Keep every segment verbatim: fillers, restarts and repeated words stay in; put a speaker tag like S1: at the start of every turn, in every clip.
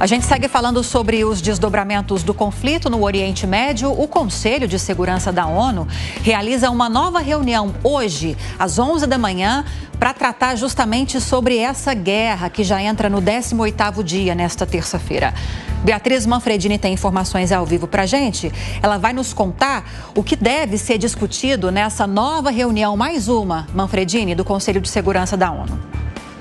S1: A gente segue falando sobre os desdobramentos do conflito no Oriente Médio. O Conselho de Segurança da ONU realiza uma nova reunião hoje, às onze da manhã, para tratar justamente sobre essa guerra que já entra no décimo oitavo dia nesta terça-feira. Beatriz Manfredini tem informações ao vivo para a gente. Ela vai nos contar o que deve ser discutido nessa nova reunião, mais uma, Manfredini, do Conselho de Segurança da ONU.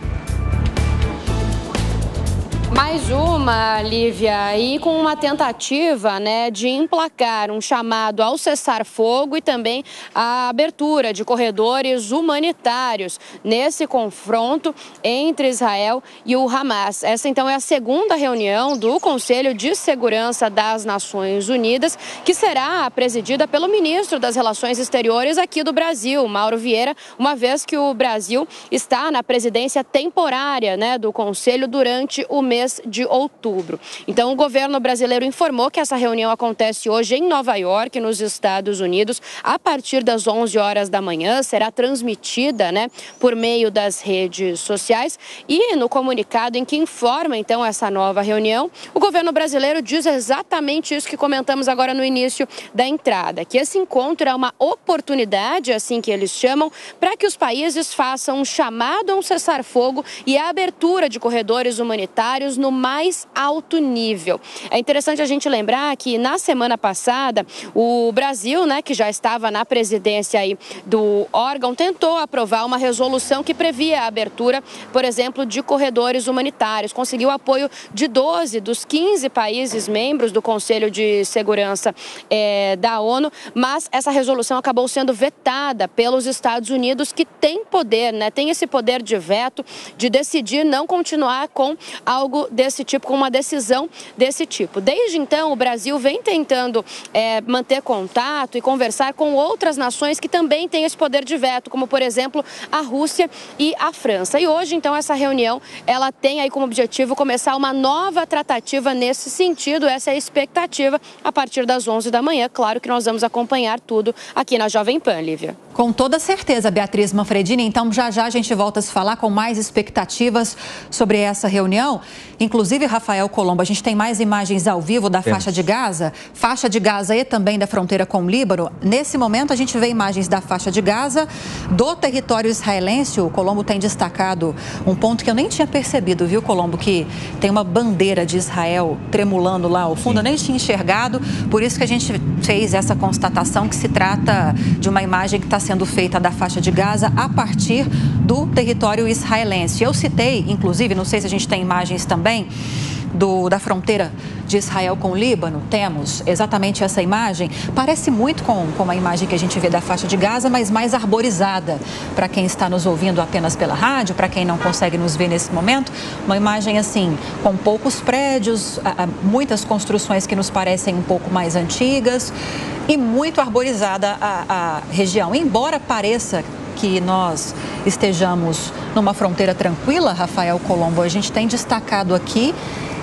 S2: Mais uma, Lívia, e com uma tentativa, né, de emplacar um chamado ao cessar-fogo e também a abertura de corredores humanitários nesse confronto entre Israel e o Hamas. Essa, então, é a segunda reunião do Conselho de Segurança das Nações Unidas, que será presidida pelo ministro das Relações Exteriores aqui do Brasil, Mauro Vieira, uma vez que o Brasil está na presidência temporária, né, do Conselho durante o mês de outubro. Então, o governo brasileiro informou que essa reunião acontece hoje em Nova York, nos Estados Unidos, a partir das onze horas da manhã, será transmitida, né, por meio das redes sociais. E no comunicado em que informa, então, essa nova reunião, o governo brasileiro diz exatamente isso que comentamos agora no início da entrada, que esse encontro é uma oportunidade, assim que eles chamam, para que os países façam um chamado a um cessar-fogo e a abertura de corredores humanitários no mais alto nível. É interessante a gente lembrar que na semana passada o Brasil, né, que já estava na presidência aí do órgão, tentou aprovar uma resolução que previa a abertura, por exemplo, de corredores humanitários. Conseguiu apoio de doze dos quinze países membros do Conselho de Segurança é, da ONU, mas essa resolução acabou sendo vetada pelos Estados Unidos, que tem poder, né, tem esse poder de veto de decidir não continuar com algo desse tipo, com uma decisão desse tipo. Desde então, o Brasil vem tentando é, manter contato e conversar com outras nações que também têm esse poder de veto, como, por exemplo, a Rússia e a França. E hoje, então, essa reunião, ela tem aí como objetivo começar uma nova tratativa nesse sentido. Essa é a expectativa a partir das onze da manhã. Claro que nós vamos acompanhar tudo aqui na Jovem Pan, Lívia.
S1: Com toda certeza, Beatriz Manfredini. Então, já já a gente volta a se falar com mais expectativas sobre essa reunião. Inclusive, Rafael Colombo, a gente tem mais imagens ao vivo da faixa de Gaza, faixa de Gaza e também da fronteira com o Líbano. Nesse momento, a gente vê imagens da faixa de Gaza, do território israelense. O Colombo tem destacado um ponto que eu nem tinha percebido, viu, Colombo? Que tem uma bandeira de Israel tremulando lá ao fundo. Sim. Eu nem tinha enxergado, por isso que a gente fez essa constatação que se trata de uma imagem que está sendo feita da faixa de Gaza a partir do território israelense. Eu citei, inclusive, não sei se a gente tem imagens também, do, da fronteira de Israel com o Líbano. Temos exatamente essa imagem. Parece muito com, com a imagem que a gente vê da faixa de Gaza, mas mais arborizada. Para quem está nos ouvindo apenas pela rádio, para quem não consegue nos ver nesse momento, uma imagem assim, com poucos prédios, muitas construções que nos parecem um pouco mais antigas e muito arborizada a, a região. Embora pareça que nós estejamos numa fronteira tranquila, Rafael Colombo, a gente tem destacado aqui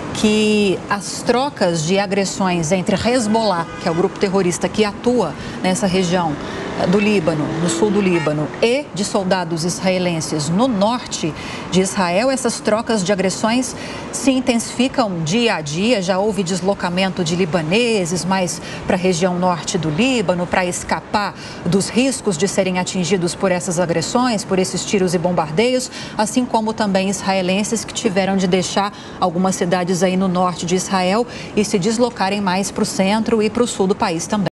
S1: que as trocas de agressões entre Hezbollah, que é o grupo terrorista que atua nessa região do Líbano, no sul do Líbano, e de soldados israelenses no norte de Israel, essas trocas de agressões se intensificam dia a dia. Já houve deslocamento de libaneses mais para a região norte do Líbano para escapar dos riscos de serem atingidos por essas agressões, por esses tiros e bombardeios, assim como também israelenses que tiveram de deixar algumas cidades aí no norte de Israel e se deslocarem mais para o centro e para o sul do país também.